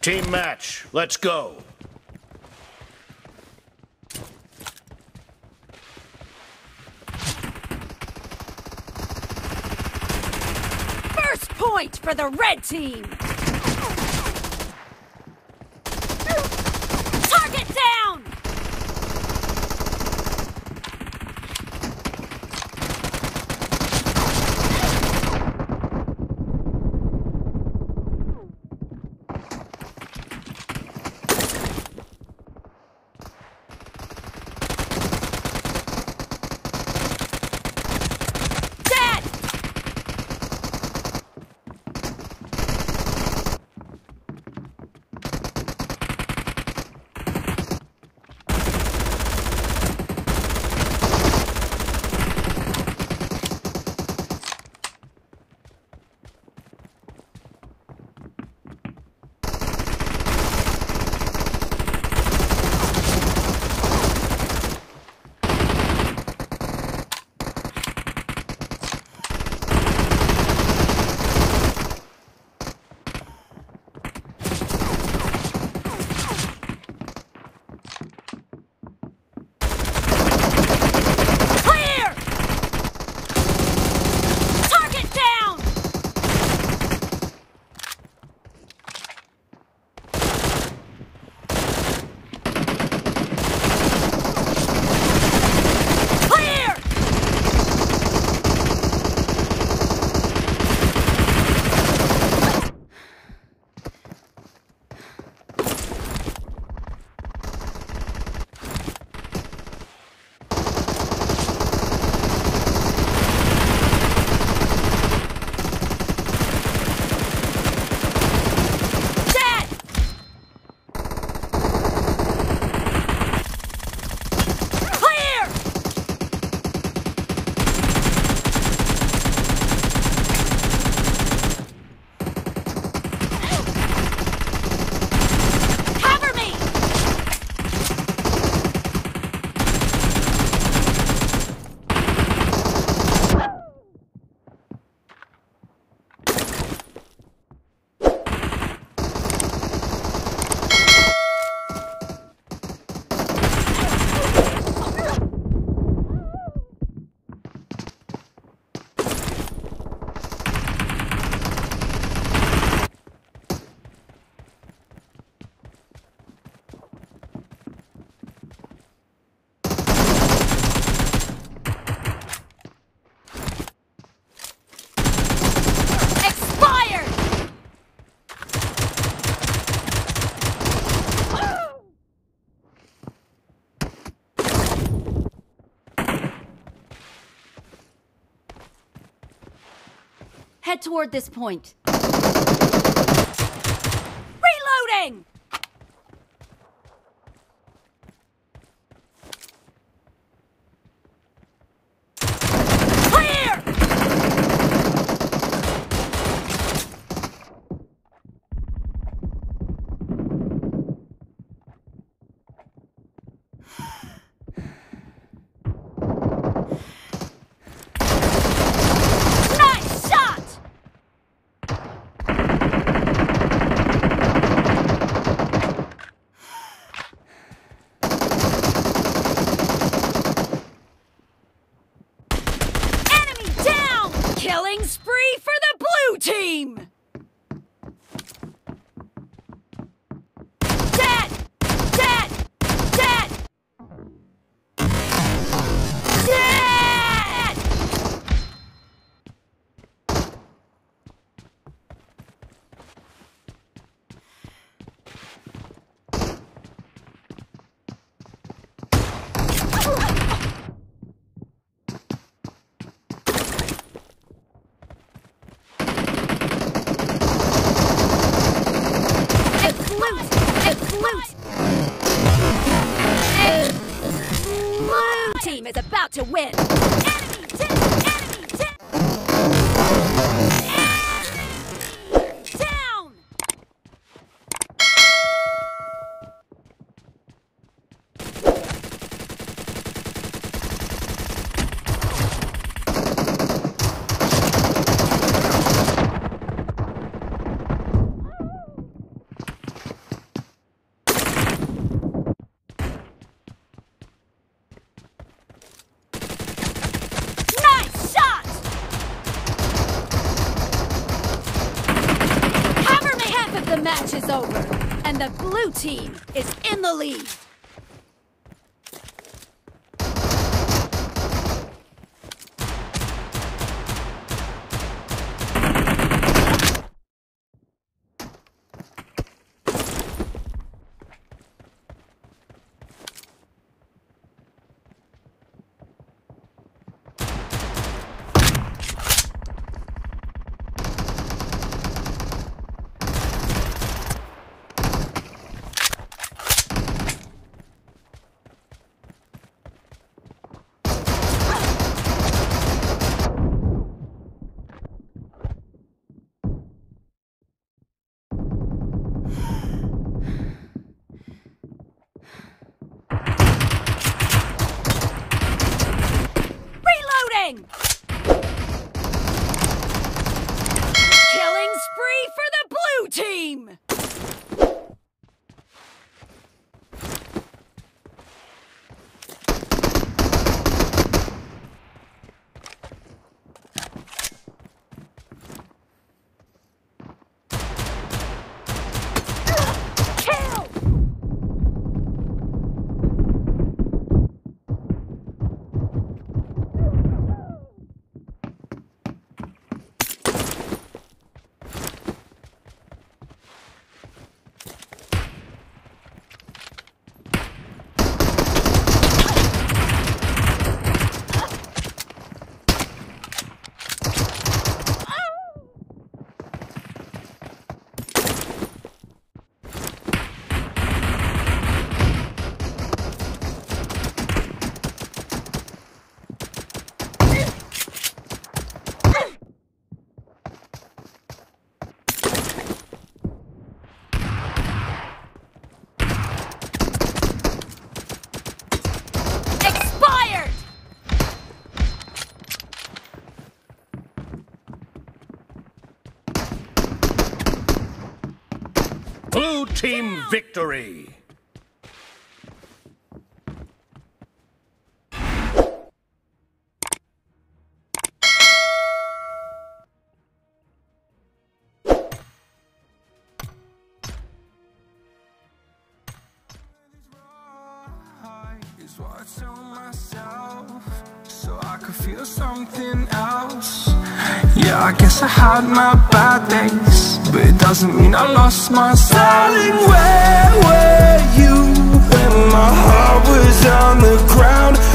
Team match, let's go. First point for the red team! Target down! Head toward this point. Reloading! Clear! Killing spree for the blue team! Dead! Dead! Dead! Dead! Blue team is about to win. Enemy down! Enemy down! Enemy down! is over, and the blue team is in the lead. Killing spree for the blue team! Blue team victory! Is what I tell myself, so I could feel something else. Yeah, I guess I had my bad days, but it doesn't mean I lost myself. Darling, where were you when my heart was on the ground?